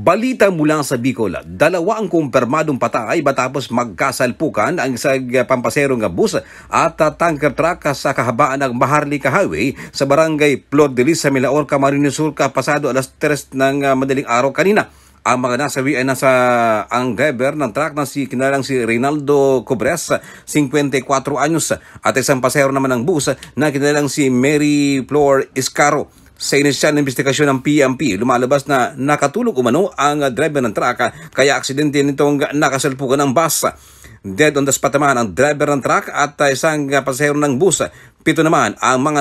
Balita mula sa Bicol, dalawa ang kumpirmadong patay matapos magkasalpukan ang isang pampaserong bus at tanker truck sa kahabaan ng Maharlika Highway sa barangay Flor de Lis sa Milaor, Camarines Sur pasado alas 3 ng madaling araw kanina. Ang mga nasawi ay ang driver ng truck na kinalang si Reynaldo Cobres, 54 anyos, at isang pasahero naman ng bus na kinalang si Mary Flor Iscaro. Sa inisyal na investigasyon ng PNP, lumalabas na nakatulog umano ang driver ng truck kaya aksidente nitong nakasalpukan ng bus. Dead on the spot naman ang driver ng truck at isang pasahero ng bus. 7 naman ang mga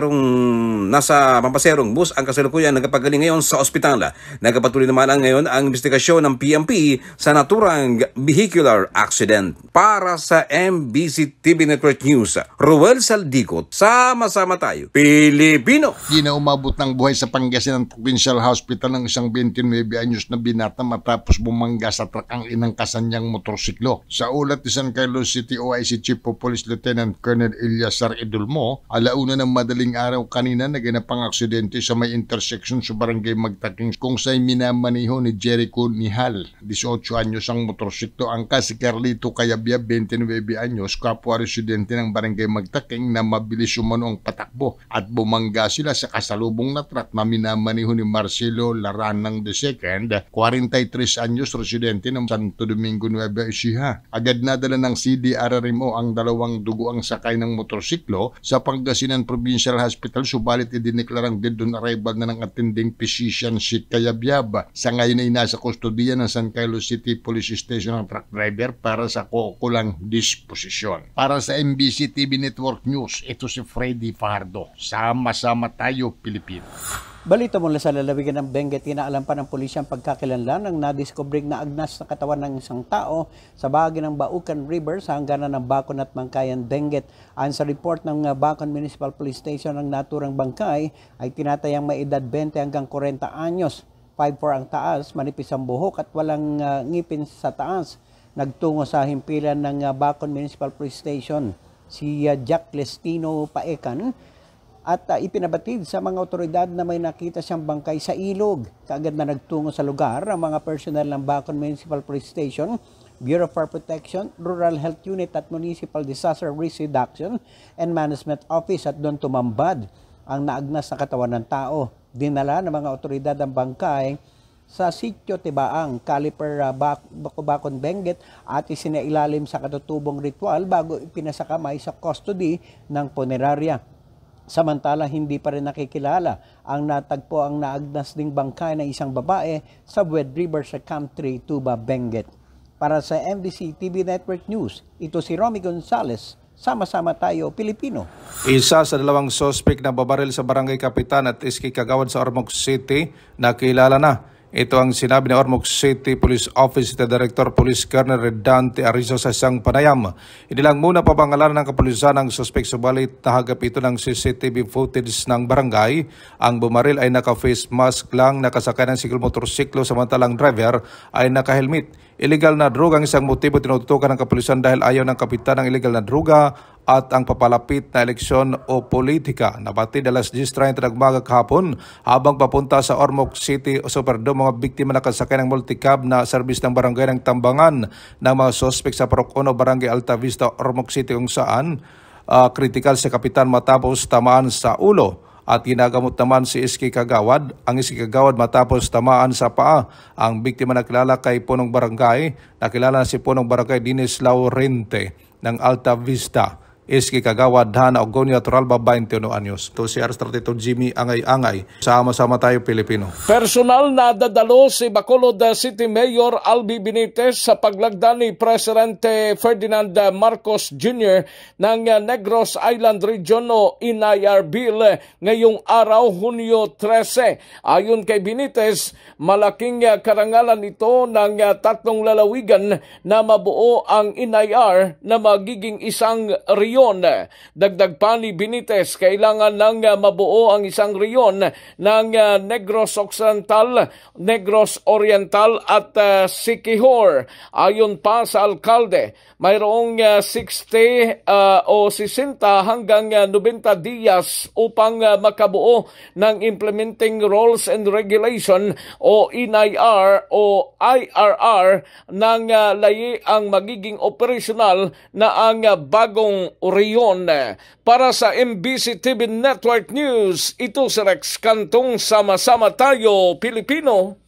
nasa pampaserong bus ang kasalukuyan nagpagaling ngayon sa ospital. Nagpatuloy naman ngayon ang investigasyon ng PNP sa naturang vehicular accident. Para sa MBC TV Network News, Ruel Saldico, sama-sama tayo, Pilipino. Di na umabot ng buhay sa Pangasinan Provincial Hospital ng isang 29 anyos na binata matapos bumangga sa truck ang inangkasan niyang motorsiklo. Sa ulat ni San Carlos City OIC Chief of Police Lieutenant Colonel Eliasar Idulmo, alauna ng madaling araw kanina naganap ang aksidente sa may intersection sa barangay Magtaking kung sa'y minamaneho ni Jericho Nihal, 18 anyos ang motorsiklo. Angkas si Carlito Cayabia, 29 anyos, kapwa residente ng barangay Magtaking na mabilis umano ang patakbo at bumangga sila sa kasalubong na truck na minamaneho ni Marcelo Laranang II, 43 anyos, residente ng Santo Domingo, Nueva Ecija. Agad nadala ng CDRRMO ang dalawang duguang sakay ng motorsiklo sa Pangasinan Provincial Hospital, subalit idineklarang dead on arrival na ng attending physician si Cayabyab. Sa ngayon ay nasa kustodiya ng San Carlos City Police Station ang truck driver para sa kukulang disposisyon. Para sa MBC TV Network News, ito si Freddy Fajardo. Sama-sama tayo, Pilipino. Balita mula sa lalawigan ng Benguet, inaalam pa ng pulisya ang pagkakilanlan ng nadiskobring na agnas na katawan ng isang tao sa bahagi ng Baucan River sa hangganan ng Bacon at Mangkayan, Benguet. Ayon sa report ng Bacon Municipal Police Station, ang naturang bangkay ay tinatayang may edad 20 hanggang 40 anyos. 5'4" ang taas, manipis ang buhok at walang ngipin sa taas. Nagtungo sa himpilan ng Bacon Municipal Police Station si Jack Lestino Paekan at ipinabatid sa mga otoridad na may nakita siyang bangkay sa ilog. Kaagad na nagtungo sa lugar ang mga personnel ng Bacon Municipal Police Station, Bureau of Fire Protection, Rural Health Unit at Municipal Disaster Risk Reduction and Management Office at doon tumambad ang naagnas na katawan ng tao. Dinala ng mga otoridad ang bangkay sa Sitio Tibaang, Caliper, Bacon, Benguet at isinailalim sa katutubong ritual bago ipinasakamay sa custody ng punerarya. Samantala, hindi pa rin nakikilala ang natagpo ang naagnas ding bangkay ng isang babae sa Bued River sa Camp 3, Tuba, Benguet. Para sa MBC TV Network News, ito si Romy Gonzales. Sama-sama tayo, Pilipino. Isa sa dalawang sospek na babaril sa Barangay Kapitan at Iski Kagawad sa Ormoc City nakilala na. Ito ang sinabi ni Ormoc City Police Office Director Police Colonel Redante Arizo sa isang panayam. Inilang muna pabangalanan ng kapulisan ng suspek, subalit nahagap ito ng CCTV footage ng barangay. Ang bumaril ay naka-face mask lang, nakasakay ng siklo motorsiklo samantalang driver ay naka-helmet. Illegal na droga ang isang motibo tinututukan ng kapulisan dahil ayaw ng kapitan ng illegal na droga at ang papalapit na eleksyon o politika. Nabatid alas 10:30 ng umaga kahapon habang papunta sa Ormoc City o Superdome, mga biktima nakasakay ng multicab na service ng barangay ng Tambangan ng mga sospek sa Parok 1, Barangay Alta Vista, Ormoc City, kung saan kritikal si kapitan matapos tamaan sa ulo. At ginagamot naman si Iski Kagawad. Ang Iski Kagawad matapos tamaan sa paa. Ang biktima nakilala kay Punong Barangay. Nakilala na si Punong Barangay Dinis Laurente ng Alta Vista. Iski Kagawad, Hana Ogonio, Turalba, 21 anyos. Ito si R32 Jimmy Angay-Angay. Sama-sama tayo, Pilipino. Personal na dadalo si Bacolod City Mayor Albi Benitez sa paglagda ni Presidente Ferdinand Marcos Jr. ng Negros Island Region o Inayar Bill ngayong araw, Hunyo 13. Ayon kay Benitez, malaking karangalan ito ng tatlong lalawigan na mabuo ang Inayar na magiging isang region reyon. Dagdag pa ni Benitez, kailangan nang mabuo ang isang reyon ng Negros Occidental, Negros Oriental at Siquijor. Ayon pa sa alkalde, mayroong 60 o 60 hanggang 90 diyas upang makabuo ng Implementing Rules and Regulation o INIR o IRR ng layi ang magiging operasyonal na ang bagong reyon. Para sa MBC TV Network News, ito si Rex Cantong, sama-sama tayo Pilipino.